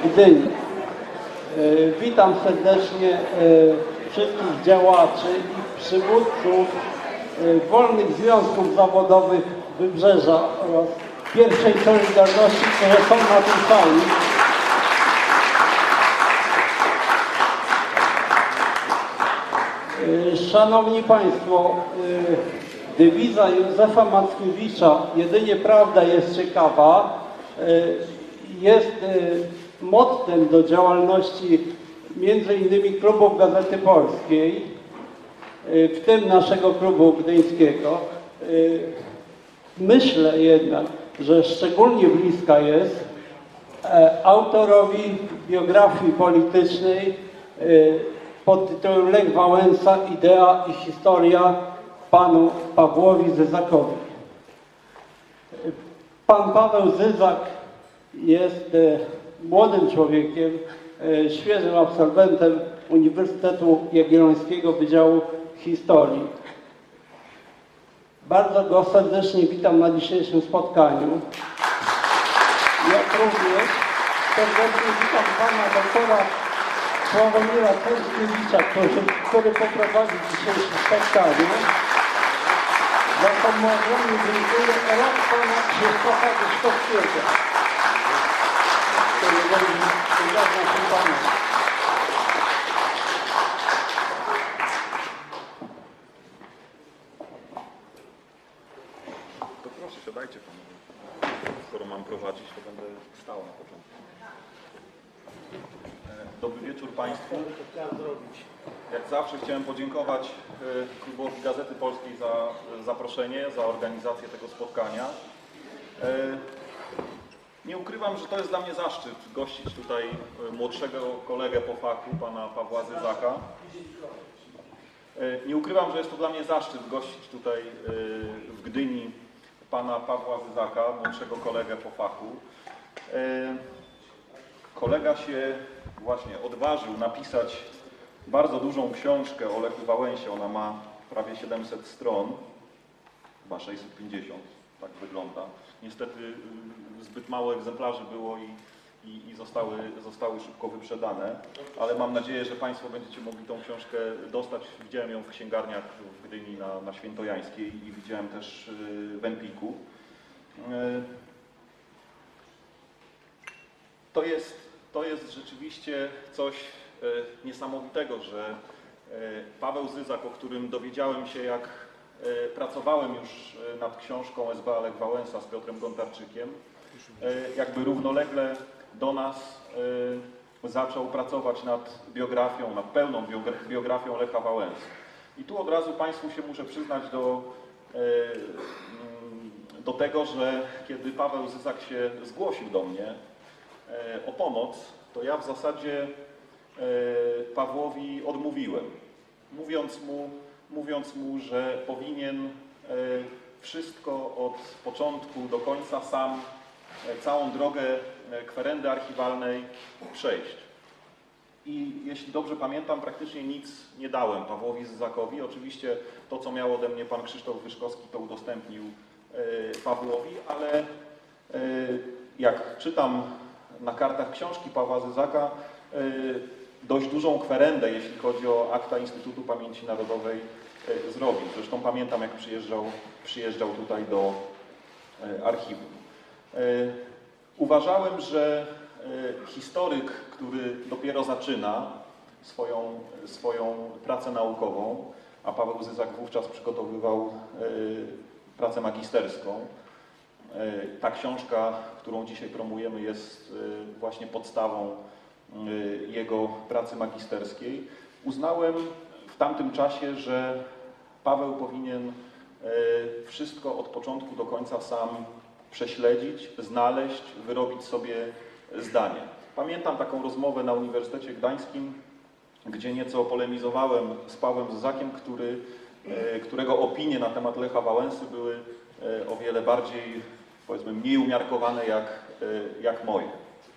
Gdyni. Witam serdecznie wszystkich działaczy i przywódców wolnych związków zawodowych Wybrzeża oraz pierwszej Solidarności, które są na tej sali. Szanowni Państwo, dewiza Józefa Mackiewicza "Jedynie prawda jest ciekawa" jest mottem do działalności między innymi klubów Gazety Polskiej, w tym naszego klubu gdyńskiego. Myślę jednak, że szczególnie bliska jest autorowi biografii politycznej pod tytułem Lech Wałęsa – idea i historia, panu Pawłowi Zyzakowi. Pan Paweł Zyzak jest młodym człowiekiem, świeżym absolwentem Uniwersytetu Jagiellońskiego Wydziału Historii. Bardzo go serdecznie witam na dzisiejszym spotkaniu. Jak również serdecznie witam pana doktora Sławomira Cęckiewicza, który poprowadzi dzisiejsze spotkanie. Za to ogromnie dziękuję oraz pana Krzysztofa Wyszkowskiego, który będzie naszym panem. To proszę, siadajcie panowie. Skoro mam prowadzić, to będę stał na początku. Dobry wieczór Państwu. Jak zawsze chciałem podziękować klubowi Gazety Polskiej za zaproszenie, za organizację tego spotkania. Nie ukrywam, że to jest dla mnie zaszczyt gościć tutaj młodszego kolegę po fachu, pana Pawła Zyzaka. Nie ukrywam, że jest to dla mnie zaszczyt gościć tutaj w Gdyni pana Pawła Zyzaka, młodszego kolegę po fachu. Kolega się właśnie odważył napisać bardzo dużą książkę o Lechu Wałęsie. Ona ma prawie 700 stron, chyba 650, tak wygląda. Niestety zbyt mało egzemplarzy było i zostały szybko wyprzedane, ale mam nadzieję, że Państwo będziecie mogli tą książkę dostać. Widziałem ją w księgarniach w Gdyni na Świętojańskiej i widziałem też w Empiku. To jest rzeczywiście coś niesamowitego, że Paweł Zyzak, o którym dowiedziałem się, jak pracowałem już nad książką S.B.A. Lech Wałęsa z Piotrem Gontarczykiem, jakby równolegle do nas zaczął pracować nad biografią, nad pełną biografią Lecha Wałęsy. I tu od razu Państwu się muszę przyznać do tego, że kiedy Paweł Zyzak się zgłosił do mnie o pomoc, to ja w zasadzie Pawłowi odmówiłem, mówiąc mu, że powinien wszystko od początku do końca sam, całą drogę kwerendy archiwalnej przejść. I jeśli dobrze pamiętam, praktycznie nic nie dałem Pawłowi Zyzakowi. Oczywiście to, co miał ode mnie pan Krzysztof Wyszkowski, to udostępnił Pawłowi, ale jak czytam na kartach książki Pawła Zyzaka, dość dużą kwerendę, jeśli chodzi o akta Instytutu Pamięci Narodowej, zrobił. Zresztą pamiętam, jak przyjeżdżał tutaj do archiwum. Uważałem, że historyk, który dopiero zaczyna swoją pracę naukową, a Paweł Zyzak wówczas przygotowywał pracę magisterską. Ta książka, którą dzisiaj promujemy, jest właśnie podstawą jego pracy magisterskiej. Uznałem w tamtym czasie, że Paweł powinien wszystko od początku do końca sam prześledzić, znaleźć, wyrobić sobie zdanie. Pamiętam taką rozmowę na Uniwersytecie Gdańskim, gdzie nieco polemizowałem z Pawłem Zyzakiem, którego opinie na temat Lecha Wałęsy były o wiele bardziej, powiedzmy, mniej umiarkowane jak moje.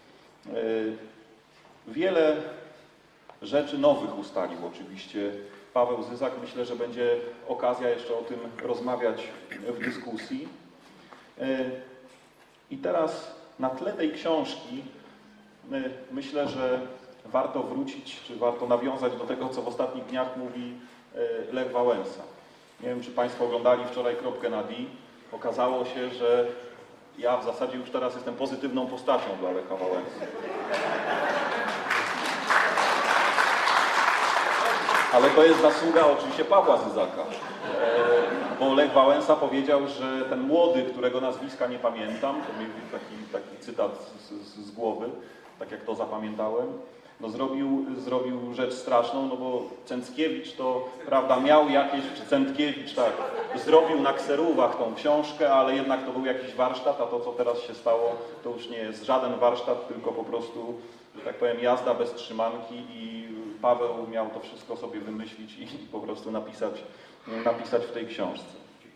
Wiele rzeczy nowych ustalił oczywiście Paweł Zyzak. Myślę, że będzie okazja jeszcze o tym rozmawiać w dyskusji. I teraz na tle tej książki myślę, że warto wrócić, czy warto nawiązać do tego, co w ostatnich dniach mówi Lech Wałęsa. Nie wiem, czy Państwo oglądali wczoraj Kropkę na D. Okazało się, że ja w zasadzie już teraz jestem pozytywną postacią dla Lecha Wałęsy. Ale to jest zasługa oczywiście Pawła Zyzaka, bo Lech Wałęsa powiedział, że ten młody, którego nazwiska nie pamiętam, to mi taki cytat z głowy, tak jak to zapamiętałem, no zrobił rzecz straszną, no bo Cęckiewicz to, prawda, miał jakieś, czy Cętkiewicz, tak, zrobił na kserówach tą książkę, ale jednak to był jakiś warsztat, a to, co teraz się stało, to już nie jest żaden warsztat, tylko po prostu, że tak powiem, jazda bez trzymanki i Paweł miał to wszystko sobie wymyślić i po prostu napisać w tej książce.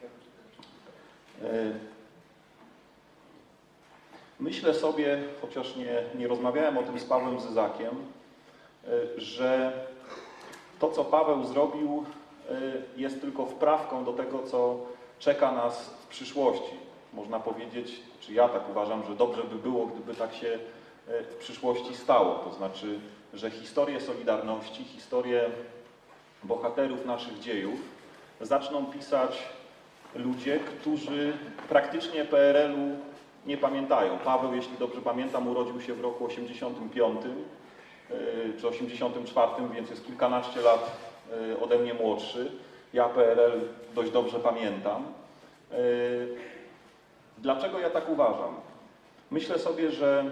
Myślę sobie, chociaż nie rozmawiałem o tym z Pawłem Zyzakiem, że to, co Paweł zrobił, jest tylko wprawką do tego, co czeka nas w przyszłości. Można powiedzieć, czy ja tak uważam, że dobrze by było, gdyby tak się w przyszłości stało. To znaczy, że historię Solidarności, historię bohaterów naszych dziejów zaczną pisać ludzie, którzy praktycznie PRL-u nie pamiętają. Paweł, jeśli dobrze pamiętam, urodził się w roku 85 czy 84, więc jest kilkanaście lat ode mnie młodszy. Ja PRL dość dobrze pamiętam. Dlaczego ja tak uważam? Myślę sobie,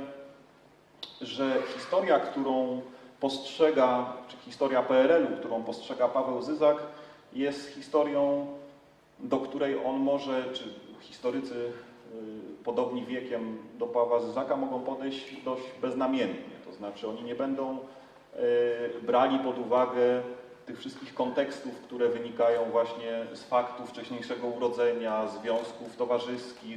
że historia, którą postrzega, czy historia PRL-u, którą postrzega Paweł Zyzak, jest historią, do której on może, czy historycy podobni wiekiem do Pawła Zyzaka mogą podejść dość beznamiętnie. To znaczy oni nie będą brali pod uwagę tych wszystkich kontekstów, które wynikają właśnie z faktu wcześniejszego urodzenia, związków towarzyskich.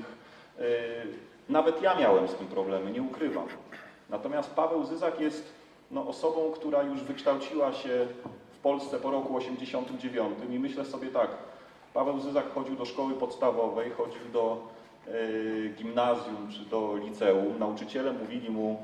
Nawet ja miałem z tym problemy, nie ukrywam. Natomiast Paweł Zyzak jest osobą, która już wykształciła się w Polsce po roku 89 i myślę sobie tak, Paweł Zyzak chodził do szkoły podstawowej, chodził do gimnazjum czy do liceum. Nauczyciele mówili mu,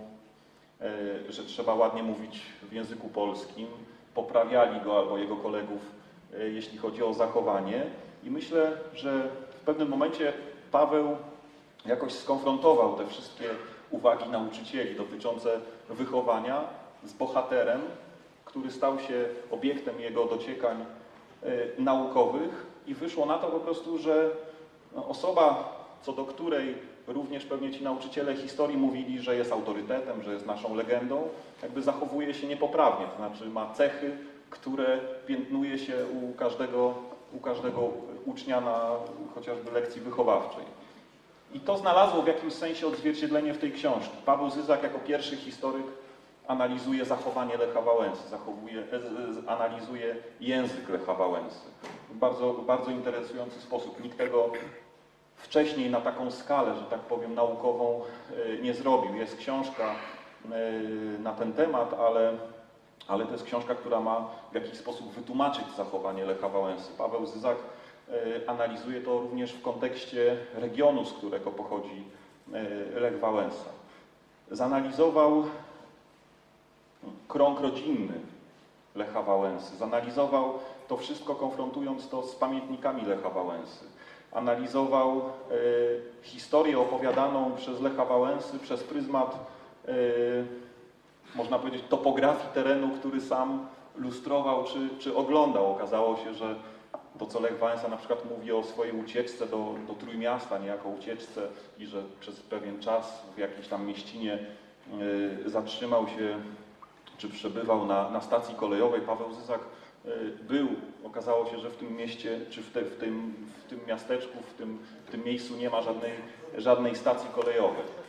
że trzeba ładnie mówić w języku polskim, poprawiali go albo jego kolegów, jeśli chodzi o zachowanie. I myślę, że w pewnym momencie Paweł jakoś skonfrontował te wszystkie uwagi nauczycieli dotyczące wychowania z bohaterem, który stał się obiektem jego dociekań naukowych i wyszło na to po prostu, że osoba, co do której również pewnie ci nauczyciele historii mówili, że jest autorytetem, że jest naszą legendą, jakby zachowuje się niepoprawnie, to znaczy ma cechy, które piętnuje się u każdego ucznia na chociażby lekcji wychowawczej. I to znalazło w jakimś sensie odzwierciedlenie w tej książce. Paweł Zyzak jako pierwszy historyk analizuje zachowanie Lecha Wałęsy, analizuje język Lecha Wałęsy. W bardzo, bardzo interesujący sposób. Nikt tego wcześniej na taką skalę, że tak powiem, naukową nie zrobił. Jest książka na ten temat, ale to jest książka, która ma w jakiś sposób wytłumaczyć zachowanie Lecha Wałęsy. Paweł Zyzak analizuje to również w kontekście regionu, z którego pochodzi Lech Wałęsa. Zanalizował krąg rodzinny Lecha Wałęsy, zanalizował to wszystko, konfrontując to z pamiętnikami Lecha Wałęsy. Analizował historię opowiadaną przez Lecha Wałęsy przez pryzmat, można powiedzieć, topografii terenu, który sam lustrował czy oglądał. Okazało się, że to, co Lech Wałęsa na przykład mówi o swojej ucieczce do Trójmiasta, niejako ucieczce i że przez pewien czas w jakiejś tam mieścinie zatrzymał się czy przebywał na stacji kolejowej. Paweł Zyzak okazało się, że w tym mieście, czy w tym miasteczku, w tym miejscu nie ma żadnej stacji kolejowej.